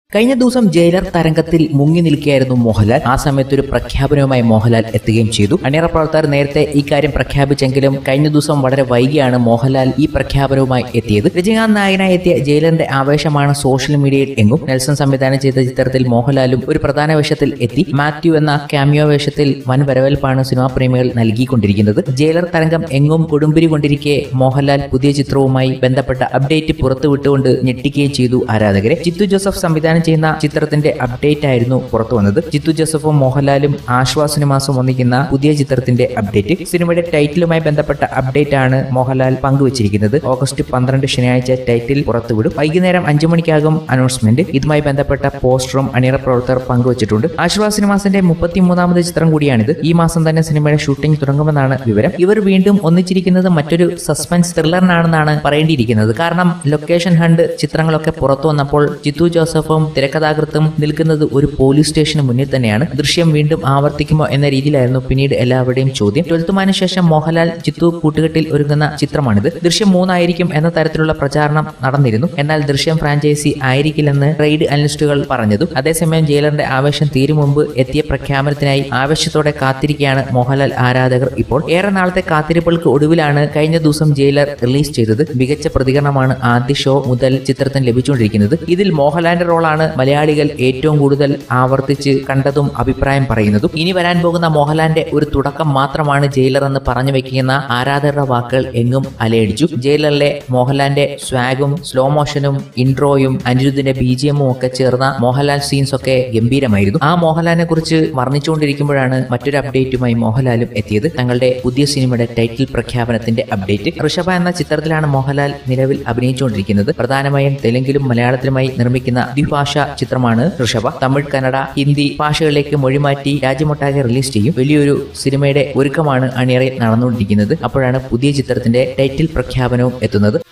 കഴിഞ്ഞ ദിവസം ജയിലർ തരംഗത്തിൽ മുങ്ങി നിൽക്കുകയായിരുന്നു മോഹൻലാൽ. ആ സമയത്ത് ഒരു പ്രഖ്യാപനവുമായി മോഹൻലാൽ എത്തുകയും ചെയ്തു. അണിയറ പ്രവർത്തകർ നേരത്തെ ഇക്കാര്യം പ്രഖ്യാപിച്ചെങ്കിലും കഴിഞ്ഞ ദിവസം വളരെ വൈകിയാണ് മോഹൻലാൽ ഈ പ്രഖ്യാപനവുമായി എത്തിയത്. രജനീകാന്ത് നായകനായി എത്തിയ ജയിലറിന്റെ ആവേശമാണ് സോഷ്യൽ മീഡിയയിൽ എങ്ങും. നെൽസൺ സംവിധാനം ചെയ്ത ചിത്രത്തിൽ മോഹൻലാലും ഒരു പ്രധാന വേഷത്തിൽ എത്തി. മാത്യു എന്ന ക്യാമിയോ വേഷത്തിൽ വൻ വരവേൽപ്പാണ് സിനിമാ പ്രേമികൾ നൽകിക്കൊണ്ടിരിക്കുന്നത്. ജയിലർ തരംഗം എങ്ങും കൊടുമ്പിരി കൊണ്ടിരിക്കെ മോഹൻലാൽ പുതിയ ചിത്രവുമായി ബന്ധപ്പെട്ട അപ്ഡേറ്റ് പുറത്തുവിട്ടുകൊണ്ട് ഞെട്ടിക്കുകയും ചെയ്തു ആരാധകരെ. ജിത്തു ജോസഫ് സംവിധാനം ചെയ്യുന്ന ചിത്രത്തിന്റെ അപ്ഡേറ്റ് ആയിരുന്നു പുറത്തു വന്നത്. ജിത്തു ജോസഫും മോഹൻലാലും ആശ്വാസ് സിനിമാസും ഒന്നിക്കുന്ന പുതിയ ചിത്രത്തിന്റെ അപ്ഡേറ്റ്. സിനിമയുടെ ടൈറ്റിലുമായി ബന്ധപ്പെട്ട അപ്ഡേറ്റ് ആണ് മോഹൻലാൽ പങ്കുവച്ചിരിക്കുന്നത്. ഓഗസ്റ്റ് 12 ശനിയാഴ്ച ടൈറ്റിൽ പുറത്തുവിടും. വൈകുന്നേരം 5 മണിക്കാകും അനൗൺസ്മെന്റ്. ഇതുമായി ബന്ധപ്പെട്ട പോസ്റ്ററും അണിയറ പ്രവർത്തകർ പങ്കുവച്ചിട്ടുണ്ട്. ആശ്വാസ് സിനിമാസിന്റെ 33ാമത് ചിത്രം കൂടിയാണിത്. ഈ മാസം തന്നെ സിനിമയുടെ ഷൂട്ടിംഗ് തുടങ്ങുമെന്നാണ് വിവരം. ഇവർ വീണ്ടും ഒന്നിച്ചിരിക്കുന്നത് മറ്റൊരു സസ്പെൻസ് ത്രില്ലറിനാണെന്നാണ് പറയേണ്ടിയിരിക്കുന്നത്. കാരണം ലൊക്കേഷൻ ഹണ്ട് ചിത്രങ്ങളൊക്കെ പുറത്തു വന്നപ്പോൾ ജിത്തു ജോസഫും തിരക്കഥാകൃത്തും നിൽക്കുന്നത് ഒരു പോലീസ് സ്റ്റേഷന് മുന്നിൽ തന്നെയാണ്. ദൃശ്യം വീണ്ടും ആവർത്തിക്കുമോ എന്ന രീതിയിലായിരുന്നു പിന്നീട് എല്ലാവരുടെയും ചോദ്യം. 12th മാന് ശേഷം മോഹൻലാൽ ജിത്തു കൂട്ടുകെട്ടിൽ ഒരുങ്ങുന്ന ചിത്രമാണിത്. ദൃശ്യം 3 ആയിരിക്കും എന്ന തരത്തിലുള്ള പ്രചാരണം നടന്നിരുന്നു. എന്നാൽ ദൃശ്യം ഫ്രാഞ്ചൈസി ആയിരിക്കില്ലെന്ന് ട്രേഡ് അനലിസ്റ്റുകൾ പറഞ്ഞതും. അതേസമയം ജയിലറിന്റെ ആവേശം തീരും മുമ്പ് എത്തിയ പ്രഖ്യാപനത്തിനായി ആവേശത്തോടെ കാത്തിരിക്കുകയാണ് മോഹൻലാൽ ആരാധകർ. ഇപ്പോൾ ഏറെ നാളത്തെ കാത്തിരിപ്പുകൾക്ക് ഒടുവിലാണ് കഴിഞ്ഞ ദിവസം ജയിലർ റിലീസ് ചെയ്തത്. മികച്ച പ്രതികരണമാണ് ആദ്യ ഷോ മുതൽ ചിത്രത്തിന് ലഭിച്ചുകൊണ്ടിരിക്കുന്നത്. ഇതിൽ മോഹൻലാലിന്റെ റോളാണ് മലയാളികൾ ഏറ്റവും കൂടുതൽ ആവർത്തിച്ച് കണ്ടതും അഭിപ്രായം പറയുന്നതും. ഇനി വരാൻ പോകുന്ന മോഹൻലാലിന്റെ ഒരു തുടക്കം മാത്രമാണ് ജയിലർ എന്ന് പറഞ്ഞു വെക്കുന്ന ആരാധകരുടെ വാക്കുകൾ എങ്ങും അലയടിച്ചു. ജയിലറിലെ മോഹൻലാലിന്റെ സ്വാഗും സ്ലോ മോഷനും ഇൻട്രോയും അനിരുദ്ധിന്റെ BGM ഒക്കെ ചേർന്ന മോഹൻലാൽ സീൻസ് ഒക്കെ ഗംഭീരമായിരുന്നു. ആ മോഹൻലാലിനെ കുറിച്ച് വർണ്ണിച്ചുകൊണ്ടിരിക്കുമ്പോഴാണ് മറ്റൊരു അപ്ഡേറ്റുമായി മോഹൻലാലും എത്തിയത്. തങ്ങളുടെ പുതിയ സിനിമയുടെ ടൈറ്റിൽ പ്രഖ്യാപനത്തിന്റെ അപ്ഡേറ്റ്. ഋഷഭ എന്ന ചിത്രത്തിലാണ് മോഹൻലാൽ നിലവിൽ അഭിനയിച്ചുകൊണ്ടിരിക്കുന്നത്. പ്രധാനമായും തെലുങ്കിലും മലയാളത്തിലുമായി നിർമ്മിക്കുന്ന ദ്വിഭാഷ ചിത്രമാണ് ഋഷഭ. തമിഴ്, കന്നഡ, ഹിന്ദി ഭാഷകളിലേക്ക് മൊഴിമാറ്റി രാജ്യമൊട്ടാകെ റിലീസ് ചെയ്യും. വലിയൊരു സിനിമയുടെ ഒരുക്കമാണ് അണിയറയിൽ നടന്നുകൊണ്ടിരിക്കുന്നത്. അപ്പോഴാണ് പുതിയ ചിത്രത്തിന്റെ ടൈറ്റിൽ പ്രഖ്യാപനവും എത്തുന്നത്.